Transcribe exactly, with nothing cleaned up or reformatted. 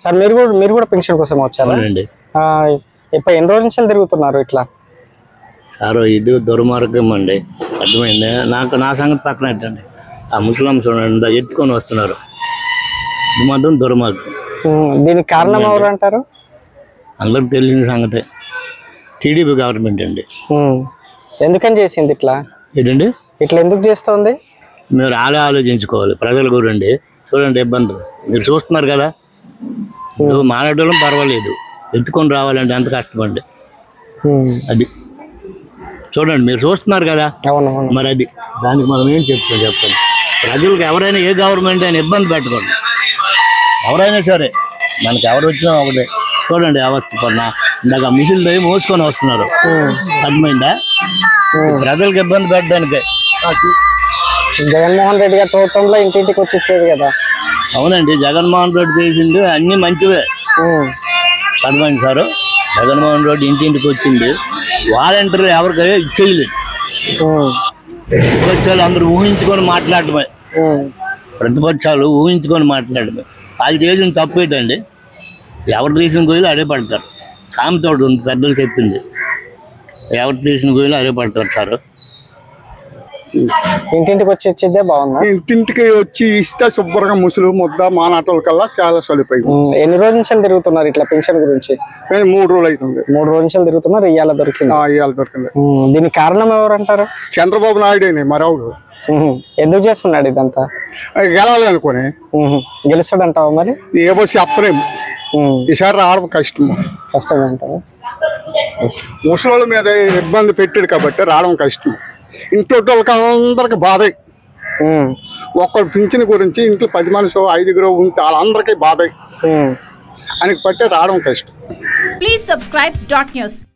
Sir మీరు కూడా మీరు కూడా పెన్షన్ కోసం వచ్చారా? ఇప్పుడు ఎన్ని రోజుల నుంచి తిరుగుతున్నారు ఇట్లా? సార్ ఇది దుర్మార్గం అండి, అర్థమైంది. నాకు నా సంగతి పక్కన పెట్టండి, ఆ ముస్లిం చూడండి ఎత్తుకొని వస్తున్నారు, ఇది మాత్రం దుర్మార్గం. దీనికి కారణం ఎవరు అంటారు? అందరికి తెలిసిన సంగతే, టీడీపీ గవర్నమెంట్ అండి. ఎందుకని చేసింది ఇట్లా? ఏంటండి ఇట్లా ఎందుకు చేస్తుంది? మీరు ఆలో ఆలోచించుకోవాలి ప్రజల గురండి. చూడండి ఇబ్బందులు మీరు చూస్తున్నారు కదా, నువ్వు మాట్లాడడం పర్వాలేదు, ఎత్తుకొని రావాలంటే ఎంత కష్టమండి. అది చూడండి మీరు చూస్తున్నారు కదా, మరి అది దానికి మనం ఏం చెప్తాం చెప్పండి. ప్రజలకు ఎవరైనా ఏ గవర్నమెంట్ అయినా ఇబ్బంది పెట్టకూడదు, ఎవరైనా సరే మనకి ఎవరు వచ్చినా ఒకటే. చూడండి అవస్థ పడినా ఇందాక మిషన్లు పోయి మోసుకొని వస్తున్నారు, అర్థమైందా? ప్రజలకు ఇబ్బంది పెట్టడానికే. జగన్మోహన్ రెడ్డి గారి ప్రభుత్వంలో ఇంటింటికి వచ్చి ఇచ్చేది కదా. అవునండి, జగన్మోహన్ రెడ్డి చేసింది అన్ని మంచివే, అర్థమైంది సార్. జగన్మోహన్ రెడ్డి ఇంటింటికి వచ్చింది, వాలంటీర్లు ఎవరికైనా ఇచ్చేయలేదు. ప్రతిపక్షాలు అందరూ ఊహించుకొని మాట్లాడటమే, ప్రతిపక్షాలు ఊహించుకొని మాట్లాడటమే. వాళ్ళు చేసిన తప్పు ఏంటండి, ఎవరు తీసిన గొయ్యలు అడే పడతారు. సామెతోడు ఉంది, పెద్దలు చెప్పింది, ఎవరు తీసిన గొయ్యలు అడే పడతారు సార్. ఇంటింటికి వచ్చి ఇచ్చిద్దే బాగుంది. ఇంటింటికి వచ్చి ఇస్తే శుభ్రంగా ముసులు ముద్ద మానాటోల కల్లా చాలా సదుపాయం. ఎన్ని రోజుల నుంచి తిరుగుతున్నారు ఇట్లా పెన్షన్ గురించి? మూడు రోజులు అవుతుంది. మూడు రోజుల నుంచి తిరుగుతున్నారు, ఇవాళ దొరికింది. ఇవాళ దొరికింది. దీనికి కారణం ఎవరు అంటారు? చంద్రబాబు నాయుడు మరవుడు. ఎందుకు చేస్తున్నాడు ఇదంతా? గెలవాలి అనుకోని. గెలుస్తాడు అంటావా? మరి ఏమో చెప్పలేము, ఈసారి రావడం కష్టం. కష్టమే అంటావా? ముసలి మీద ఇబ్బంది పెట్టాడు కాబట్టి రావడం కష్టం. ఇంట్లో వాళ్ళకి అందరికి బాధ, ఒక్కడు పింఛన్ గురించి ఇంట్లో పది మనిషి ఐదుగురు ఉంటే వాళ్ళందరికీ బాధ అని బట్టి రావడం కష్టం. Please subscribe dot news.